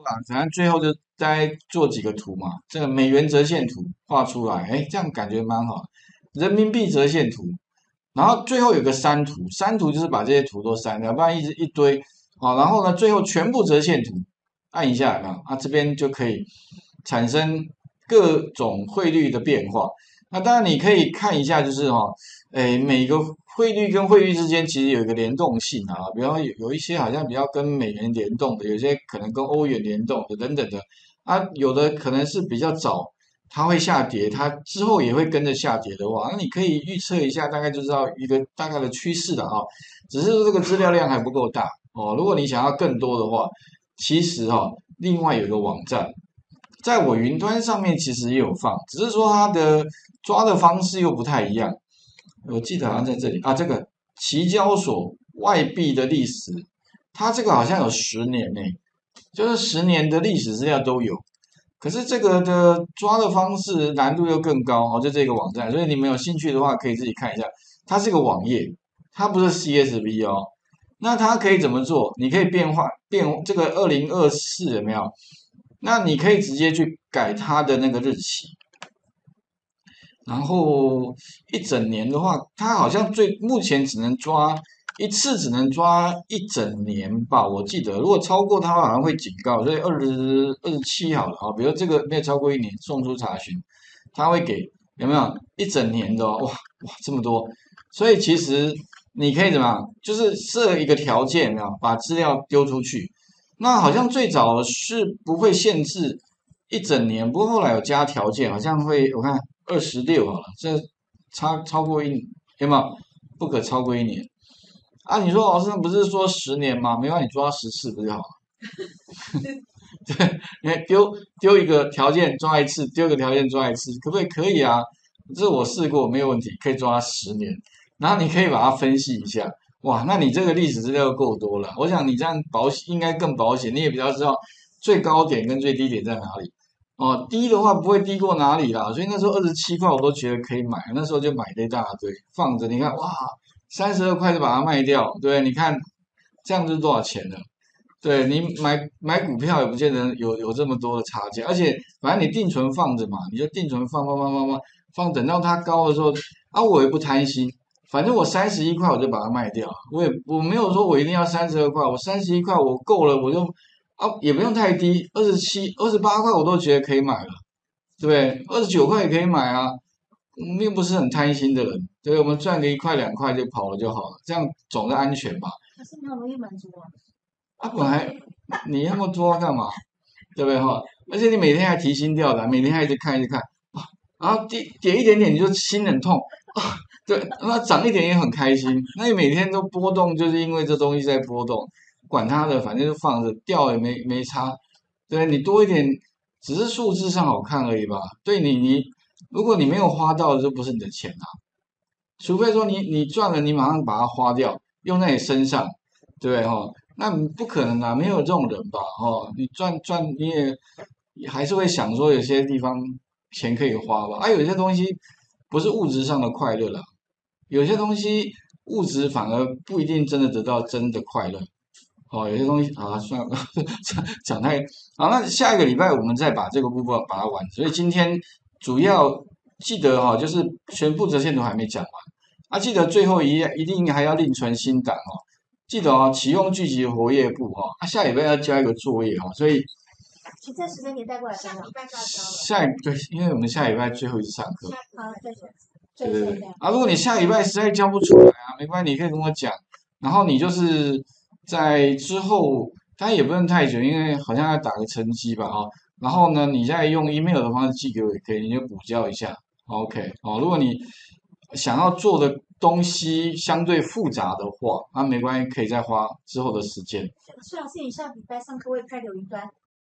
啦，反正最后就大概做几个图嘛，这个美元折线图画出来，哎，这样感觉蛮好。人民币折线图，然后最后有个删图，删图就是把这些图都删掉，不然一直一堆。好，然后呢，最后全部折线图，按一下有没有？啊，这边就可以产生各种汇率的变化。那当然你可以看一下，就是每个汇率跟汇率之间其实有一个联动性啊，比方有一些好像比较跟美元联动的，有些可能跟欧元联动的等等的啊，有的可能是比较早它会下跌，它之后也会跟着下跌的话，那你可以预测一下，大概就知道一个大概的趋势了啊。只是说这个资料量还不够大哦，如果你想要更多的话，其实另外有一个网站，在我云端上面其实也有放，只是说它的抓的方式又不太一样。我记得好像在这里啊，这个期交所外币的历史，它这个好像有10年呢，就是10年的历史资料都有。可是这个的抓的方式难度又更高哦，就这个网站，所以你们有兴趣的话可以自己看一下。它是个网页，它不是 CSV 哦。那它可以怎么做？你可以变这个2024有没有？那你可以直接去改它的那个日期，然后一整年的话，它好像目前只能抓一次，只能抓一整年吧，我记得。如果超过它好像会警告，所以27好了啊，比如这个没有超过1年，送出查询，它会给有没有一整年的哦？哇哇这么多，所以其实你可以怎么样，就是设一个条件，有没有把资料丢出去？那好像最早是不会限制一整年，不过后来有加条件，好像会我看26好了，这超过有没有？不可超过1年啊？你说老师不是说10年吗？没关系，你抓10次不就好了？对，你看丢一个条件抓一次，丢一个条件抓一次，可不可以？可以啊，这我试过没有问题，可以抓10年。然后你可以把它分析一下，哇，那你这个历史资料够多了。我想你这样保险应该更保险，你也比较知道最高点跟最低点在哪里。哦，低的话不会低过哪里啦，所以那时候27块我都觉得可以买，那时候就买了一大堆放着。你看，哇，32块就把它卖掉，对，你看这样子多少钱呢？对你买股票也不见得有这么多的差价，而且反正你定存放着嘛，你就定存放，等到它高的时候啊，我也不贪心，反正我31块我就把它卖掉，我没有说我一定要32块，我31块我够了，我就也不用太低，27、28块我都觉得可以买了，对不对？29块也可以买啊，我们又不是很贪心的人，对，我们赚个1块2块就跑了就好了，这样总是安全吧。 可是你很容易满足啊。 啊，本来你那么多干嘛？对不对哈？而且你每天还提心吊胆，每天还一直看一直看啊，然后跌一点点你就心很痛啊，对，那涨一点也很开心。那你每天都波动，就是因为这东西在波动，管它的，反正就放着，掉也没差。对你多一点，只是数字上好看而已吧。对你，如果你没有花到的，就不是你的钱啊。除非说你赚了，你马上把它花掉，用在你身上，对不对哈？那不可能啊，没有这种人吧？你赚你也还是会想说有些地方钱可以花吧？啊，有些东西不是物质上的快乐啦，有些东西物质反而不一定真的得到真的快乐。有些东西啊，算了，讲太好。那下一个礼拜我们再把这个部分把它完。所以今天主要记得就是全部折线图还没讲完啊，记得最后一定还要另存新档哦。记得启用聚集活页簿下礼拜要交一个作业所以请这时间点带过来分享。下礼拜就要交了。 对，因为我们下礼拜最后一次上课。 好，再见。 对对对啊，如果你下礼拜实在交不出来啊，没关系，你可以跟我讲，然后你就是在之后，当然也不用太久，因为好像要打个成绩吧然后呢，你再用 email 的方式寄给我也可以，你就补交一下，OK 如果你想要做的东西相对复杂的话，那没关系，可以再花之后的时间。 施老师，你下礼拜上课会开留云端？